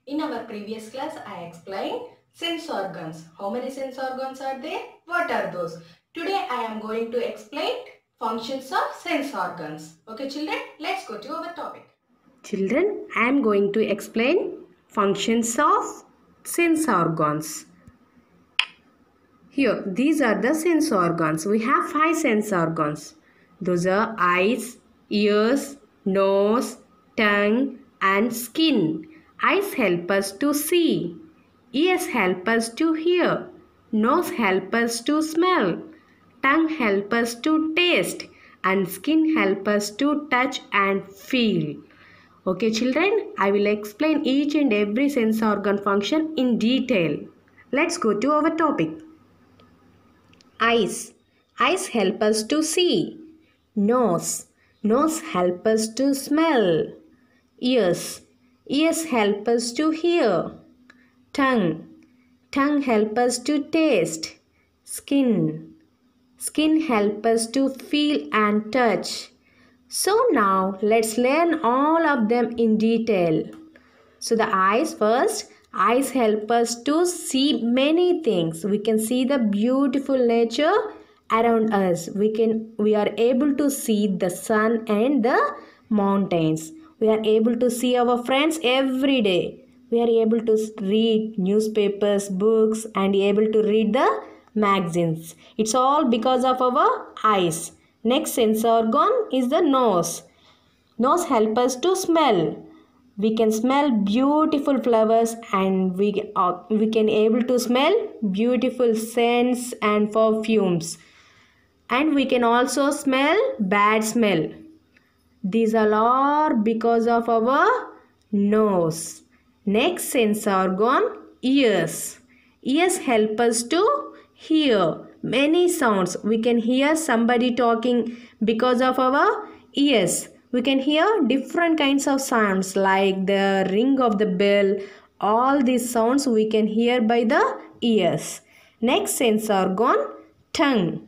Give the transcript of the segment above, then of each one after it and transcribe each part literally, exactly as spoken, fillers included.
In our previous class, I explained sense organs. How many sense organs are there? What are those? Today, I am going to explain functions of sense organs. Okay, children, let's go to our topic. Children, I am going to explain functions of sense organs. Here, these are the sense organs. We have five sense organs. Those are eyes, ears, nose, tongue and skin. Eyes help us to see. Ears help us to hear. Nose help us to smell. Tongue help us to taste. And skin help us to touch and feel. Okay children, I will explain each and every sense organ function in detail. Let's go to our topic. Eyes. Eyes help us to see. Nose. Nose help us to smell. Ears. Ears help us to hear. Tongue. Tongue help us to taste. Skin. Skin help us to feel and touch. So now let's learn all of them in detail. So the eyes first. Eyes help us to see many things. We can see the beautiful nature around us. We can we are able to see the sun and the mountains. We are able to see our friends every day. We are able to read newspapers, books and able to read the magazines. It's all because of our eyes. Next sense organ is the nose. Nose help us to smell. We can smell beautiful flowers and we, uh, we can able to smell beautiful scents and perfumes. And we can also smell bad smell. These all are because of our nose. Next sense organ, ears. Ears help us to hear many sounds. We can hear somebody talking because of our ears. We can hear different kinds of sounds like the ring of the bell. All these sounds we can hear by the ears. Next sense organ, tongue.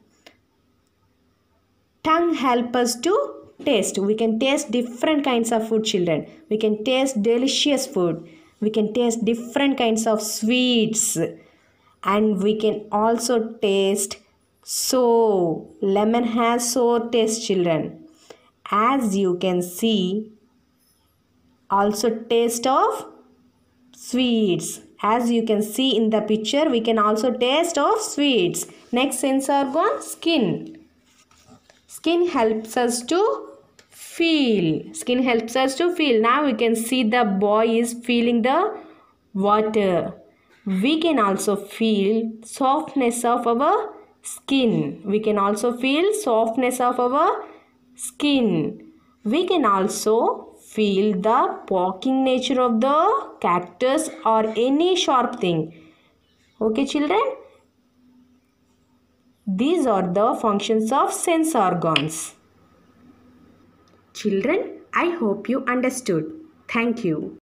Tongue help us to taste. We can taste different kinds of food, children. We can taste delicious food. We can taste different kinds of sweets. And we can also taste sour. Lemon has sour taste, children. As you can see, also taste of sweets. As you can see in the picture, we can also taste of sweets. Next sense organ, skin. Skin helps us to feel. Skin helps us to feel. Now we can see the boy is feeling the water. We can also feel softness of our skin. We can also feel softness of our skin. We can also feel the poking nature of the cactus or any sharp thing. Okay children? These are the functions of sense organs. Children, I hope you understood. Thank you.